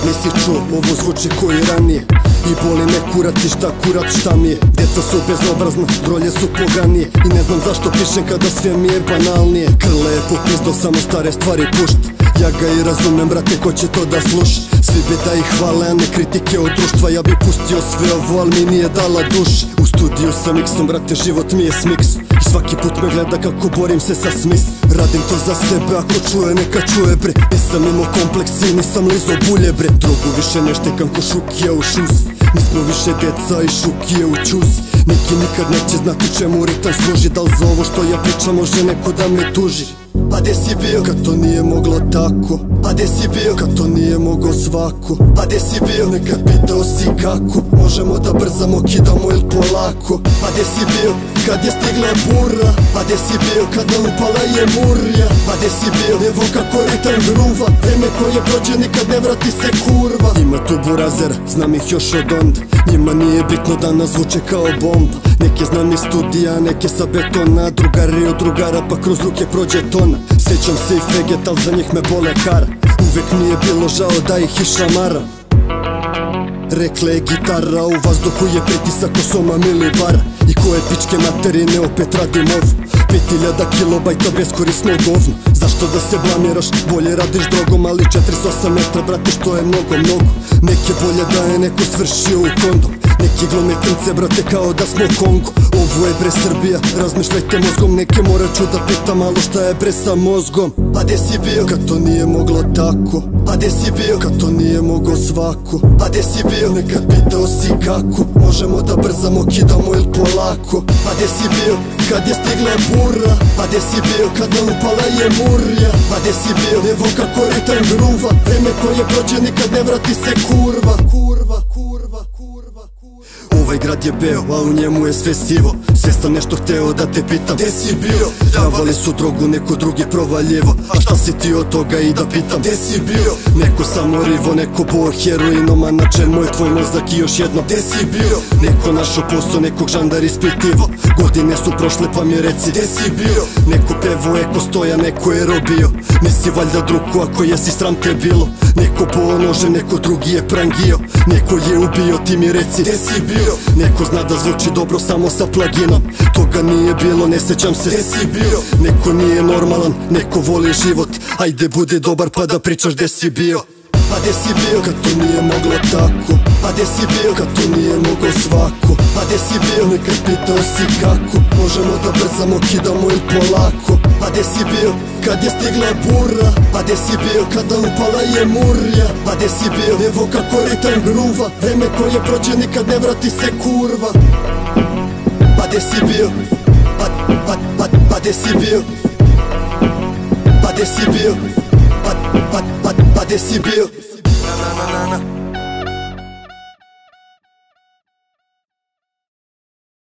Nisi čuo, ovo zvuči koji ranije. I boli me kurac i šta kurat šta mi je. Djeca su bezobrazna, drolje su poganije. I ne znam zašto pišem kada sve mi je banalnije. Krle je popizdo, samo stare stvari pušt. Ja ga i razumem, brate, ko će to da sluša. Svi bi da ih hvale, a ne kritike od društva. Ja bi pustio sve ovo, al mi nije dala duš. U studiju sa miksom, brate, život mi je smiks. I svaki put me gleda kako borim se sa smis. Radim to za sebe, ako čuje neka čuje bre. Nisam imao kompleksi, nisam lizo bulje bre. Drogu više ne štekam ko Šukija u šuz. Nismo više deca i Šukije u čuz. Neki nikad neće znati čemu ritam služi. Da li za ovo što ja pričam može neko da me tuži? A gde si bio kad to nije moglo tako? A gde si bio kad to nije mogao svako? A gde si bio nekad pitao si kako? Možemo da brzamo, kidamo ili polako? A gde si bio kad je stigla bura? A gde si bio kada upala je murja? A gde si bio evo kako ritam gruva? Vreme koje prođe nikad ne vrati se kurva. Ima tu burazera, znam ih još od onda. Njima nije bitno da nas zvuče kao bomba. Neke znam iz studija, neke sa betona. Drugari od drugara pa kroz ruke prođe tona. Sjećam se i feget, al za njih me bole kara. Uvek mi je bilo žao da ih i šamaram. Rekle je gitara, u vazduhu je pritisak ko soma milibara. I koje pičke materine opet radim ovu. 5000 kilobajta beskorisno govno. Zašto da se blamiraš, bolje radiš drogom. Ali 48 metra brate što je mnogo. Neke bolje da je neko svršio u kondom. Neki glome trnce brate kao da smo Kongo. Ovo je bre Srbija, razmišljajte mozgom. Neke morat ću da pitam malo šta je bre sa mozgom. A gde si bio kad to nije moglo tako? A gde si bio kad to nije mogao svako? A gde si bio nekad pitao si kako? Možemo da brzamo, kidamo ili polako? A gde si bio kad je stigla bura? A gde si bio kada upala je murja? A gde si bio evo kako ritam gruva? Vreme koje prođe nikad ne vrati se kurva. Ovaj grad je beo, a u njemu je sve sivo. Sve sam nešto hteo da te pitam, gde si bio? Davali su drogu, neko drugi provaljevo. A šta si ti od toga i da pitam, gde si bio? Neko samo rivo, neko bo heroinom. A na čemu je tvoj mozak i još jedno, gde si bio? Neko našo posao, nekog žandar ispitivo. Godine su prošle pa mi reci, gde si bio? Neko pevo, eko stoja, neko je robio. Nisi valjda drugu, ako jesi sram te bilo. Neko bo nože, neko drugi je prangio. Neko je ubio, ti mi reci, gde si bio? Neko zna da zvuči dobro samo sa plaginom. Toga nije bilo, ne sećam se, gde si bio? Neko nije normalan, neko voli život. Ajde budi dobar pa da pričaš gde si bio. A gde si bio kad to nije moglo tako? A gde si bio kad to nije mogao svako? A gde si bio nekad pitao si kako? Možemo da brzamo, kidamo ili polako? A gde si bio kad je stigla bura? A gde si bio kada upala je murja? A gde si bio evo kako ritam gruva? Vreme koje prođe nikad ne vrati se kurva. A gde si bio? A gde si bio? A gde si bio? A gde si bio?